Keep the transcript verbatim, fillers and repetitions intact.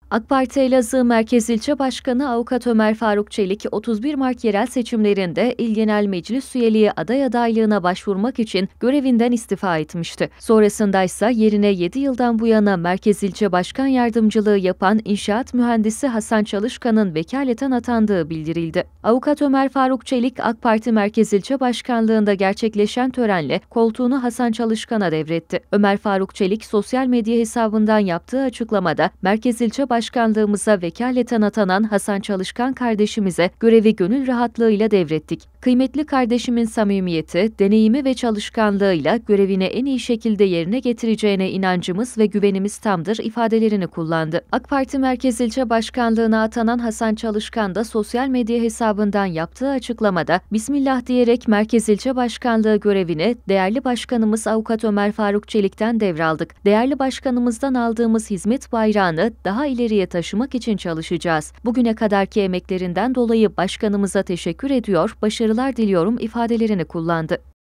AK Parti Elazığ Merkez İlçe Başkanı Avukat Ömer Faruk Çelik, otuz bir Mart yerel seçimlerinde İl Genel Meclis üyeliği aday adaylığına başvurmak için görevinden istifa etmişti. Sonrasında ise yerine yedi yıldan bu yana Merkez İlçe Başkan Yardımcılığı yapan inşaat mühendisi Hasan Çalışkan'ın vekaleten atandığı bildirildi. Avukat Ömer Faruk Çelik, AK Parti Merkez İlçe Başkanlığında gerçekleşen törenle koltuğunu Hasan Çalışkan'a devretti. Ömer Faruk Çelik, sosyal medya hesabından yaptığı açıklamada, Merkez İlçe Başkanlığımıza vekaleten atanan Hasan Çalışkan kardeşimize görevi gönül rahatlığıyla devrettik. Kıymetli kardeşimin samimiyeti, deneyimi ve çalışkanlığıyla görevini en iyi şekilde yerine getireceğine inancımız ve güvenimiz tamdır ifadelerini kullandı. AK Parti Merkez İlçe Başkanlığına atanan Hasan Çalışkan da sosyal medya hesabından yaptığı açıklamada Bismillah diyerek Merkez İlçe Başkanlığı görevini değerli başkanımız Avukat Ömer Faruk Çelik'ten devraldık. Değerli başkanımızdan aldığımız hizmet bayrağını daha ileriye taşımak için çalışacağız. Bugüne kadarki emeklerinden dolayı başkanımıza teşekkür ediyor, başarılar diliyorum ifadelerini kullandı.